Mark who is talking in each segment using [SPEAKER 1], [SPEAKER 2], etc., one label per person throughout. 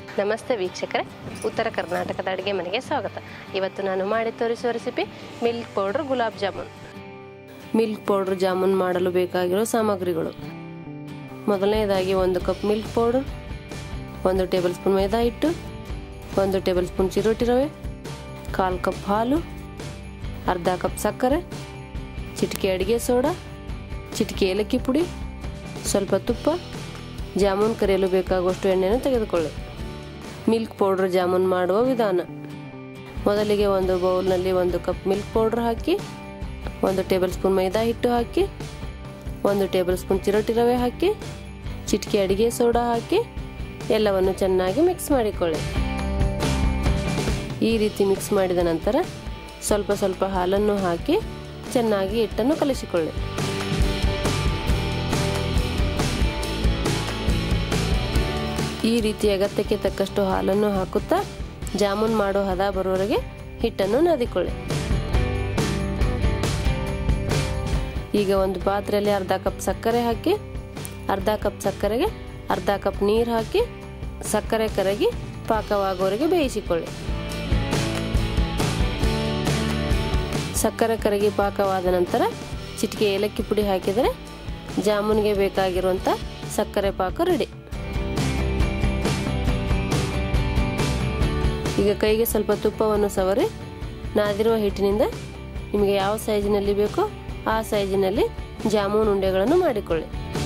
[SPEAKER 1] ನಮಸ್ತೆ ವೀಕ್ಷಕರೇ, ಉತ್ತರ ಕರ್ನಾಟಕದ ಅಡುಗೆ ಮನೆಗೆ ಸ್ವಾಗತ. ಇವತ್ತು ನಾನು ಮಾಡಿ ತೋರಿಸುವ recipe milk powder gulab jamun. Milk powder jamun ಮಾಡಲು ಬೇಕಾಗಿರೋ ಸಾಮಗ್ರಿಗಳು: ಮೊದಲನೇದಾಗಿ 1 cup milk powder, 1 tablespoon maida ಹಿಟ್ಟು, 1 ಟೇಬಲ್ ಸ್ಪೂನ್ ಚಿರೋಟಿ ರವೆ, 1/4 ಕಪ್ ಹಾಲು, ಅರ್ಧ ಕಪ್ ಸಕ್ಕರೆ, ಚಿಟಿಕೆ ಅಡುಗೆ ಸೋಡಾ, ಚಿಟಿಕೆ ಏಲಕ್ಕಿ ಪುಡಿ, ಸ್ವಲ್ಪ ತುಪ್ಪ, ಜಾಮೂನ್ ಕರಿಯಲು ಬೇಕಾಗುವಷ್ಟು ಎಣ್ಣೆಯನ್ನು ತೆಗೆದುಕೊಳ್ಳಿ. ಮಿಲ್ಕ್ ಪೌಡರ್ ಜಾಮೂನ್ ಮಾಡುವ ವಿಧಾನ: ಮೊದಲಿಗೆ ಒಂದು ಬೌಲ್ನಲ್ಲಿ 1 ಕಪ್ ಮಿಲ್ಕ್ ಪೌಡರ್ ಹಾಕಿ, 1 ಟೇಬಲ್ ಸ್ಪೂನ್ ಮೈದಾ ಹಿಟ್ಟು ಹಾಕಿ, 1 ಟೇಬಲ್ ಸ್ಪೂನ್ ಚಿರೋಟಿ ರವೆ ಹಾಕಿ, ಚಿಟಿಕೆ ಅಡಿಗೆ ಸೋಡಾ ಹಾಕಿ ಎಲ್ಲವನ್ನು ಚೆನ್ನಾಗಿ ಮಿಕ್ಸ್ ಮಾಡಿಕೊಳ್ಳಿ. ಈ ರೀತಿ ಮಿಕ್ಸ್ ಮಾಡಿದ ನಂತರ ಸ್ವಲ್ಪ ಸ್ವಲ್ಪ ಹಾಲನ್ನು ಹಾಕಿ ಚೆನ್ನಾಗಿ ಹಿಟ್ಟನ್ನು ಕಲಿಸಿಕೊಳ್ಳಿ. ಈ ರೀತಿ ಅಗತ್ಯಕ್ಕೆ ತಕ್ಕಷ್ಟು ಹಾಲನ್ನು ಹಾಕುತ್ತಾ ಜಾಮೂನ್ ಮಾಡೋ ಹದ ಬರುವವರೆಗೆ ಹಿಟ್ಟನ್ನು ನಾದಿಕೊಳ್ಳಿ. ಈಗ ಒಂದು ಪಾತ್ರೆಯಲ್ಲಿ ಅರ್ಧ ಕಪ್ ಸಕ್ಕರೆ ಹಾಕಿ, ಅರ್ಧ ಕಪ್ ಸಕ್ಕರೆಗೆ ಅರ್ಧ ಕಪ್ ನೀರು ಹಾಕಿ ಸಕ್ಕರೆ ಕರಗಿ ಪಾಕವಾಗುವವರೆಗೆ ಬೇಯಿಸಿಕೊಳ್ಳಿ. ಸಕ್ಕರೆ ಕರಗಿ ಪಾಕವಾದ ನಂತರ ಚಿಟಿಕೆ ಏಲಕ್ಕಿ ಪುಡಿ ಹಾಕಿದರೆ ಜಾಮೂನ್ಗೆ ಬೇಕಾಗಿರುವಂಥ ಸಕ್ಕರೆ ಪಾಕ ರೆಡಿ. ಈಗ ಕೈಗೆ ಸ್ವಲ್ಪ ತುಪ್ಪವನ್ನು ಸವರಿ ನಾದಿರುವ ಹಿಟ್ಟಿನಿಂದ ನಿಮಗೆ ಯಾವ ಸೈಜಿನಲ್ಲಿ ಬೇಕೋ ಆ ಸೈಜಿನಲ್ಲಿ ಜಾಮೂನ್ ಉಂಡೆಗಳನ್ನು ಮಾಡಿಕೊಳ್ಳಿ.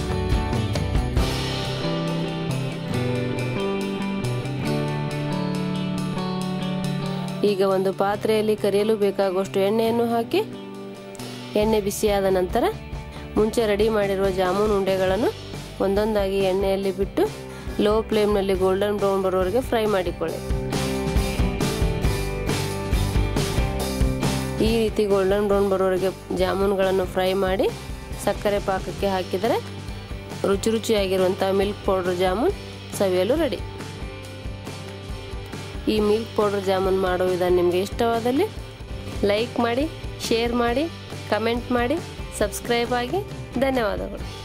[SPEAKER 1] ಈಗ ಒಂದು ಪಾತ್ರೆಯಲ್ಲಿ ಕರಿಯಲು ಬೇಕಾಗುವಷ್ಟು ಎಣ್ಣೆಯನ್ನು ಹಾಕಿ, ಎಣ್ಣೆ ಬಿಸಿಯಾದ ನಂತರ ಮುಂಚೆ ರೆಡಿ ಮಾಡಿರುವ ಜಾಮೂನ್ ಉಂಡೆಗಳನ್ನು ಒಂದೊಂದಾಗಿ ಎಣ್ಣೆಯಲ್ಲಿ ಬಿಟ್ಟು ಲೋ ಫ್ಲೇಮ್ನಲ್ಲಿ ಗೋಲ್ಡನ್ ಬ್ರೌನ್ ಬರುವವರೆಗೆ ಫ್ರೈ ಮಾಡಿಕೊಳ್ಳಿ. ಈ ರೀತಿ ಗೋಲ್ಡನ್ ಬ್ರೌನ್ ಬರೋವರೆಗೆ ಜಾಮೂನ್ಗಳನ್ನು ಫ್ರೈ ಮಾಡಿ ಸಕ್ಕರೆ ಪಾಕಕ್ಕೆ ಹಾಕಿದರೆ ರುಚಿಯಾಗಿರುವಂಥ ಮಿಲ್ಕ್ ಪೌಡರ್ ಜಾಮೂನ್ ಸವಿಯಲು ರೆಡಿ. ಈ ಮಿಲ್ಕ್ ಪೌಡರ್ ಜಾಮೂನ್ ಮಾಡೋ ವಿಧಾನ ನಿಮಗೆ ಇಷ್ಟವಾದಲ್ಲಿ ಲೈಕ್ ಮಾಡಿ, ಶೇರ್ ಮಾಡಿ, ಕಮೆಂಟ್ ಮಾಡಿ, ಸಬ್ಸ್ಕ್ರೈಬ್ ಆಗಿ. ಧನ್ಯವಾದಗಳು.